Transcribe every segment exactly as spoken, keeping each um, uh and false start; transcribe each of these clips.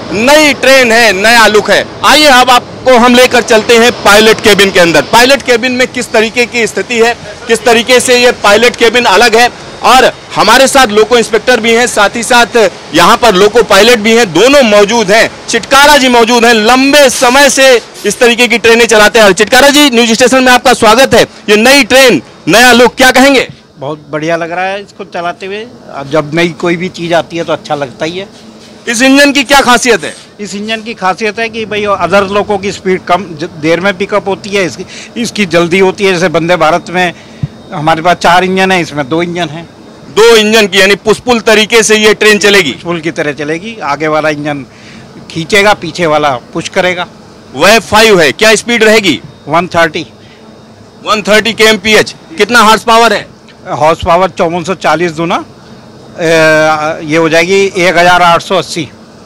नई ट्रेन है, नया लुक है। आइए अब आपको हम लेकर चलते हैं पायलट केबिन के अंदर। पायलट केबिन में किस तरीके की स्थिति है, किस तरीके से ये पायलट केबिन अलग है, और हमारे साथ लोको इंस्पेक्टर भी हैं, साथ ही साथ यहाँ पर लोको पायलट भी हैं, दोनों मौजूद हैं। चिटकारा जी मौजूद हैं, लंबे समय से इस तरीके की ट्रेनें चलाते हैं। चिटकारा जी, न्यूज स्टेशन में आपका स्वागत है। ये नई ट्रेन, नया लुक, क्या कहेंगे? बहुत बढ़िया लग रहा है इसको चलाते हुए। जब नई कोई भी चीज़ आती है तो अच्छा लगता ही है। इस इंजन की क्या खासियत है? इस इंजन की खासियत है कि भाई अदर लोगों की स्पीड कम देर में पिकअप होती है, इसकी इसकी जल्दी होती है। जैसे वंदे भारत में हमारे पास चार इंजन है, इसमें दो इंजन हैं। दो इंजन की, यानी पुष्पुल तरीके से ये ट्रेन चलेगी, पुष्पुल की तरह चलेगी। आगे वाला इंजन खींचेगा, पीछे वाला पुश करेगा। वह फाइव है, क्या स्पीड रहेगी? One thirty one thirty K M P H. कितना हॉर्स पावर है? हॉर्स पावर चौवन सौ चालीस दूना ये हो जाएगी एक हजार आठ सौ अस्सी।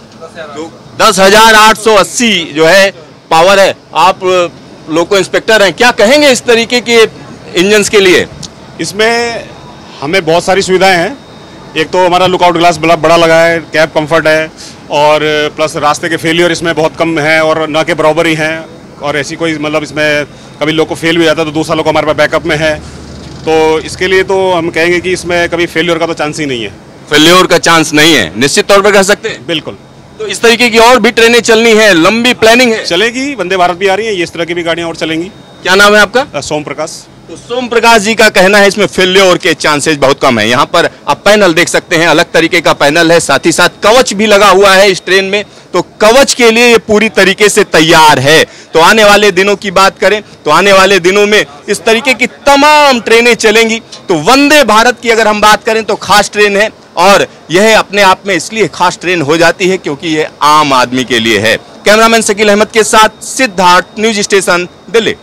दस हजार आठ सौ अस्सी जो है पावर है। आप लोको इंस्पेक्टर हैं, क्या कहेंगे इस तरीके के इंजन्स के लिए? इसमें हमें बहुत सारी सुविधाएं हैं। एक तो हमारा लुकआउट ग्लास बड़ा बड़ा लगा है, कैब कंफर्ट है, और प्लस रास्ते के फेलियर इसमें बहुत कम है और न के बराबर ही हैं। और ऐसी कोई मतलब इसमें कभी लोग को फेल भी जाता है तो दूसरा लोग हमारे पास बैकअप में है। तो इसके लिए तो हम कहेंगे कि इसमें कभी फेलियर का तो चांस ही नहीं है। फेलियर का चांस नहीं है, निश्चित तौर पर कह सकते हैं। बिल्कुल। तो इस तरीके की और भी ट्रेनें चलनी है, लंबी प्लानिंग है। चलेगी, वंदे भारत भी आ रही है, ये इस तरह की भी गाड़ियाँ और चलेंगी। क्या नाम है आपका? सोम प्रकाश। तो सोम प्रकाश जी का कहना है इसमें फेल्योर के चांसेस बहुत कम है। यहाँ पर आप पैनल देख सकते हैं, अलग तरीके का पैनल है, साथ ही साथ कवच भी लगा हुआ है इस ट्रेन में। तो कवच के लिए ये पूरी तरीके से तैयार है। तो आने वाले दिनों की बात करें तो आने वाले दिनों में इस तरीके की तमाम ट्रेनें चलेंगी। तो वंदे भारत की अगर हम बात करें तो खास ट्रेन है, और यह अपने आप में इसलिए खास ट्रेन हो जाती है क्योंकि ये आम आदमी के लिए है। कैमरामैन शकील अहमद के साथ सिद्धार्थ, न्यूज स्टेशन, दिल्ली।